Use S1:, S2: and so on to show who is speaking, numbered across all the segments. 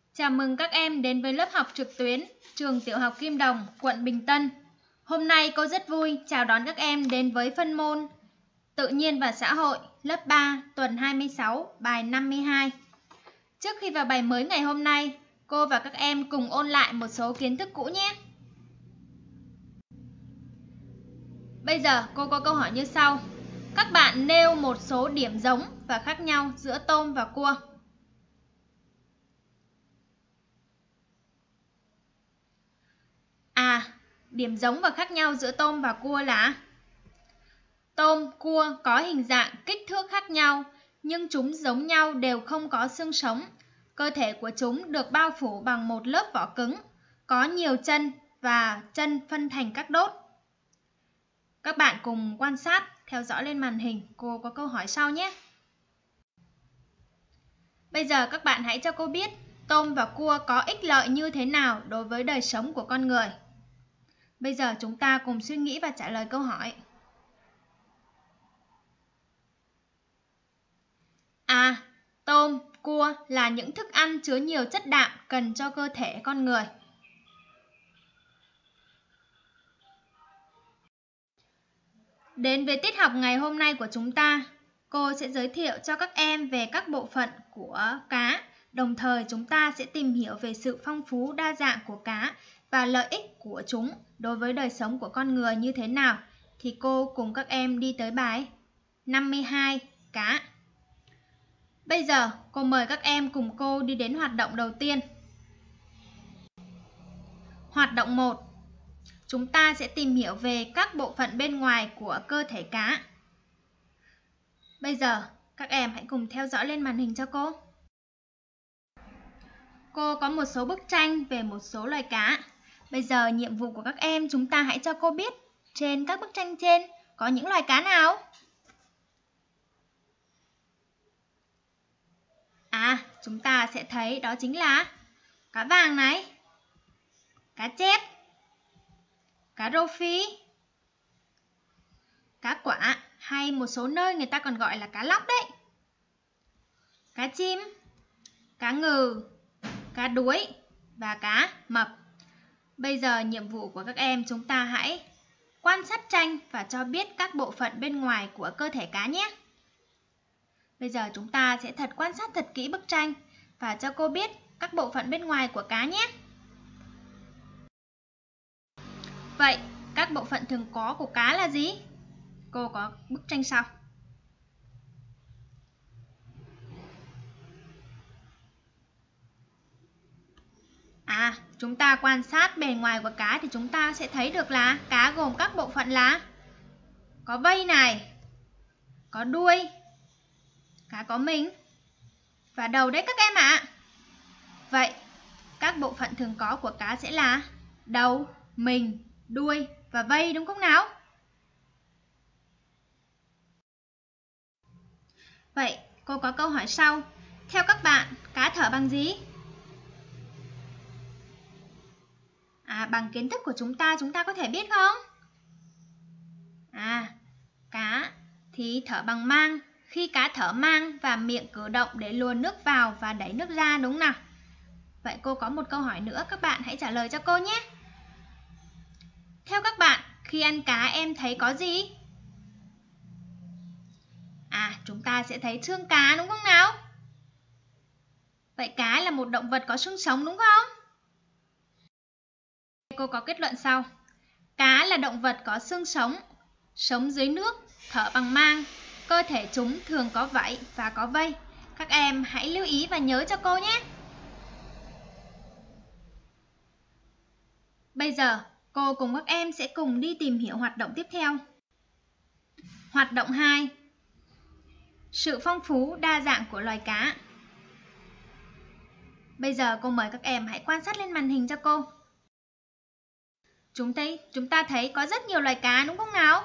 S1: Chào mừng các em đến với lớp học trực tuyến trường Tiểu học Kim Đồng, quận Bình Tân. Hôm nay cô rất vui chào đón các em đến với phân môn Tự nhiên và Xã hội lớp 3 tuần 26, bài 52. Trước khi vào bài mới ngày hôm nay, cô và các em cùng ôn lại một số kiến thức cũ nhé. Bây giờ cô có câu hỏi như sau. Các bạn nêu một số điểm giống và khác nhau giữa tôm và cua. Điểm giống và khác nhau giữa tôm và cua là tôm, cua có hình dạng, kích thước khác nhau, nhưng chúng giống nhau đều không có xương sống. Cơ thể của chúng được bao phủ bằng một lớp vỏ cứng, có nhiều chân và chân phân thành các đốt. Các bạn cùng quan sát, theo dõi lên màn hình, cô có câu hỏi sau nhé. Bây giờ các bạn hãy cho cô biết tôm và cua có ích lợi như thế nào đối với đời sống của con người. Bây giờ chúng ta cùng suy nghĩ và trả lời câu hỏi. Tôm, cua là những thức ăn chứa nhiều chất đạm cần cho cơ thể con người. Đến với tiết học ngày hôm nay của chúng ta, cô sẽ giới thiệu cho các em về các bộ phận của cá. Đồng thời chúng ta sẽ tìm hiểu về sự phong phú đa dạng của cá và lợi ích của chúng đối với đời sống của con người như thế nào. Thì cô cùng các em đi tới bài 52, cá. Bây giờ cô mời các em cùng cô đi đến hoạt động đầu tiên. Hoạt động 1. Chúng ta sẽ tìm hiểu về các bộ phận bên ngoài của cơ thể cá. Bây giờ các em hãy cùng theo dõi lên màn hình cho cô. Cô có một số bức tranh về một số loài cá. Bây giờ nhiệm vụ của các em, chúng ta hãy cho cô biết trên các bức tranh trên có những loài cá nào? Chúng ta sẽ thấy đó chính là cá vàng này, cá chép, cá rô phi, cá quả hay một số nơi người ta còn gọi là cá lóc đấy, cá chim, cá ngừ, cá đuối và cá mập. Bây giờ nhiệm vụ của các em, chúng ta hãy quan sát tranh và cho biết các bộ phận bên ngoài của cơ thể cá nhé. Bây giờ chúng ta sẽ quan sát thật kỹ bức tranh và cho cô biết các bộ phận bên ngoài của cá nhé. Vậy, các bộ phận thường có của cá là gì? Cô có bức tranh sau. Chúng ta quan sát bề ngoài của cá thì chúng ta sẽ thấy được là cá gồm các bộ phận là có vây này, có đuôi, cá có mình và đầu đấy các em ạ. Vậy, các bộ phận thường có của cá sẽ là đầu, mình, đuôi và vây, đúng không nào? Vậy, cô có câu hỏi sau. Theo các bạn, cá thở bằng gì? Bằng kiến thức của chúng ta có thể biết không? Cá thì thở bằng mang. Khi cá thở mang và miệng cử động để luồn nước vào và đẩy nước ra, đúng nào? Vậy cô có một câu hỏi nữa, các bạn hãy trả lời cho cô nhé. Theo các bạn, khi ăn cá em thấy có gì? Chúng ta sẽ thấy xương cá, đúng không nào? Vậy cá là một động vật có xương sống, đúng không? Cô có kết luận sau. Cá là động vật có xương sống, sống dưới nước, thở bằng mang. Cơ thể chúng thường có vảy và có vây. Các em hãy lưu ý và nhớ cho cô nhé. Bây giờ, cô cùng các em sẽ cùng đi tìm hiểu hoạt động tiếp theo. Hoạt động 2. Sự phong phú đa dạng của loài cá. Bây giờ cô mời các em hãy quan sát lên màn hình cho cô. Chúng ta thấy có rất nhiều loài cá, đúng không nào?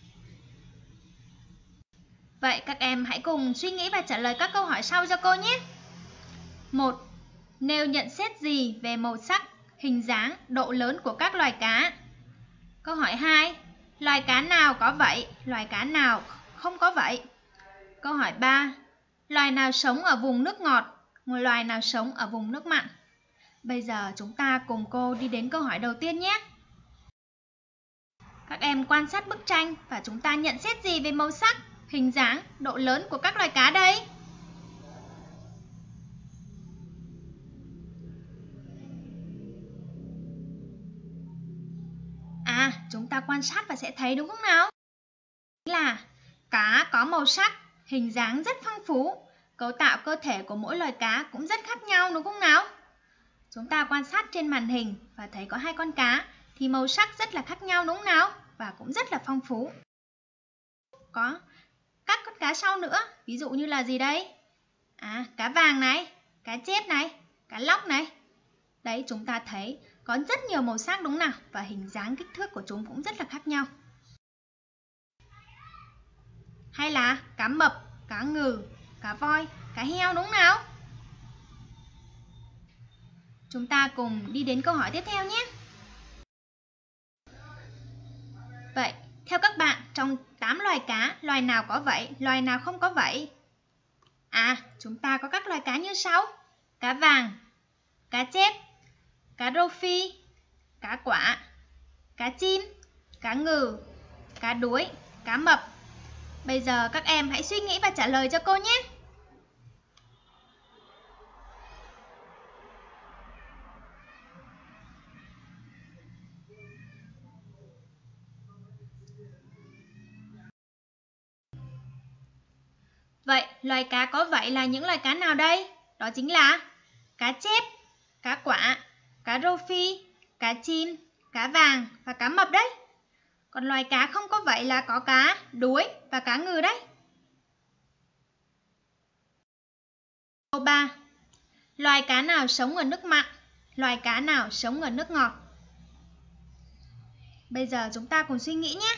S1: Vậy các em hãy cùng suy nghĩ và trả lời các câu hỏi sau cho cô nhé. 1. Nêu nhận xét gì về màu sắc, hình dáng, độ lớn của các loài cá? Câu hỏi 2. Loài cá nào có vảy, loài cá nào không có vảy? Câu hỏi 3. Loài nào sống ở vùng nước ngọt, loài nào sống ở vùng nước mặn? Bây giờ chúng ta cùng cô đi đến câu hỏi đầu tiên nhé. Các em quan sát bức tranh và chúng ta nhận xét gì về màu sắc, hình dáng, độ lớn của các loài cá đây? Chúng ta quan sát và sẽ thấy đúng không nào? Là cá có màu sắc, hình dáng rất phong phú, cấu tạo cơ thể của mỗi loài cá cũng rất khác nhau đúng không nào? Chúng ta quan sát trên màn hình và thấy có 2 con cá thì màu sắc rất là khác nhau đúng không nào? Và cũng rất là phong phú. Có các con cá sau nữa, ví dụ như là gì đây? Cá vàng này, cá chép này, cá lóc này. Đấy, chúng ta thấy có rất nhiều màu sắc đúng nào? Và hình dáng kích thước của chúng cũng rất là khác nhau. Hay là cá mập, cá ngừ, cá voi, cá heo đúng nào? Chúng ta cùng đi đến câu hỏi tiếp theo nhé. Vậy, theo các bạn, trong 8 loài cá, loài nào có vảy, loài nào không có vảy? Chúng ta có các loài cá như sau: cá vàng, cá chép, cá rô phi, cá quả, cá chim, cá ngừ, cá đuối, cá mập. Bây giờ các em hãy suy nghĩ và trả lời cho cô nhé. Vậy, loài cá có vảy là những loài cá nào đây? Đó chính là cá chép, cá quả, cá rô phi, cá chim, cá vàng và cá mập đấy. Còn loài cá không có vảy là có cá đuối và cá ngừ đấy. Câu 3. Loài cá nào sống ở nước mặn? Loài cá nào sống ở nước ngọt? Bây giờ chúng ta cùng suy nghĩ nhé.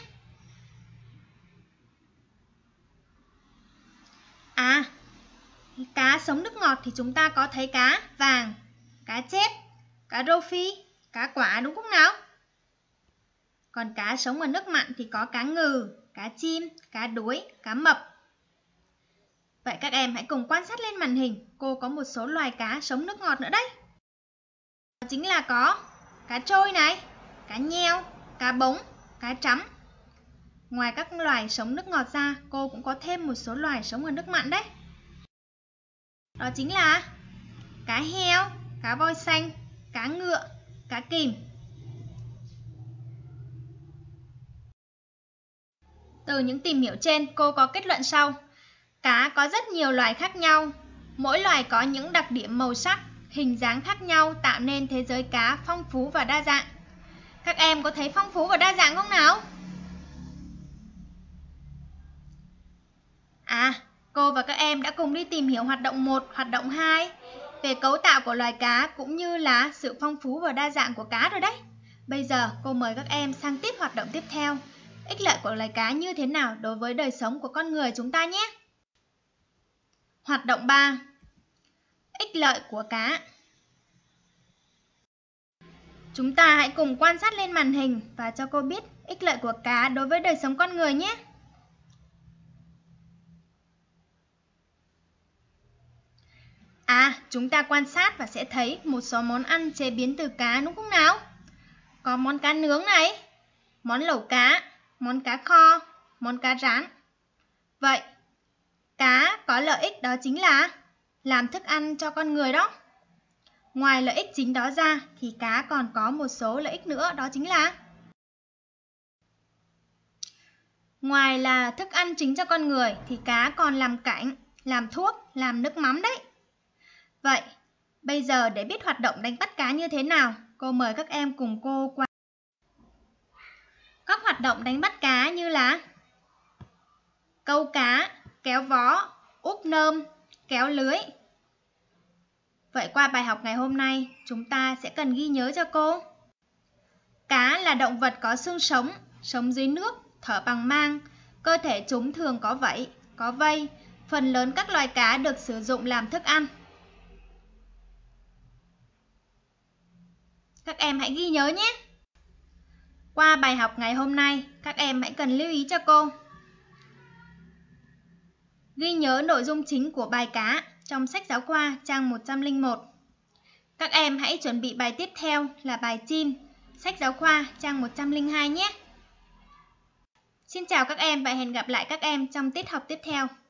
S1: Cá sống nước ngọt thì chúng ta có thấy cá vàng, cá chép, cá rô phi, cá quả đúng không nào? Còn cá sống ở nước mặn thì có cá ngừ, cá chim, cá đuối, cá mập. Vậy các em hãy cùng quan sát lên màn hình. Cô có một số loài cá sống nước ngọt nữa đấy. Đó chính là có cá trôi này, cá nheo, cá bống, cá trắm. Ngoài các loài sống nước ngọt ra, cô cũng có thêm một số loài sống ở nước mặn đấy. Đó chính là cá heo, cá voi xanh, cá ngựa, cá kìm. Từ những tìm hiểu trên, cô có kết luận sau. Cá có rất nhiều loài khác nhau. Mỗi loài có những đặc điểm màu sắc, hình dáng khác nhau tạo nên thế giới cá phong phú và đa dạng. Các em có thấy phong phú và đa dạng không nào? Cô và các em đã cùng đi tìm hiểu hoạt động 1, hoạt động 2 về cấu tạo của loài cá cũng như là sự phong phú và đa dạng của cá rồi đấy. Bây giờ cô mời các em sang tiếp hoạt động tiếp theo. Ích lợi của loài cá như thế nào đối với đời sống của con người chúng ta nhé. Hoạt động 3. Ích lợi của cá. Chúng ta hãy cùng quan sát lên màn hình và cho cô biết ích lợi của cá đối với đời sống con người nhé. Chúng ta quan sát và sẽ thấy một số món ăn chế biến từ cá đúng không nào? Có món cá nướng này, món lẩu cá, món cá kho, món cá rán. Vậy, cá có lợi ích đó chính là làm thức ăn cho con người đó. Ngoài lợi ích chính đó ra thì cá còn có một số lợi ích nữa, đó chính là ngoài là thức ăn chính cho con người thì cá còn làm cảnh, làm thuốc, làm nước mắm đấy. Vậy, bây giờ để biết hoạt động đánh bắt cá như thế nào, cô mời các em cùng cô qua các hoạt động đánh bắt cá như là câu cá, kéo vó, úp nơm, kéo lưới. Vậy qua bài học ngày hôm nay, chúng ta sẽ cần ghi nhớ cho cô. Cá là động vật có xương sống, sống dưới nước, thở bằng mang. Cơ thể chúng thường có vảy, có vây. Phần lớn các loài cá được sử dụng làm thức ăn. Các em hãy ghi nhớ nhé. Qua bài học ngày hôm nay, các em hãy cần lưu ý cho cô. Ghi nhớ nội dung chính của bài cá trong sách giáo khoa trang 101. Các em hãy chuẩn bị bài tiếp theo là bài chim, sách giáo khoa trang 102 nhé. Xin chào các em và hẹn gặp lại các em trong tiết học tiếp theo.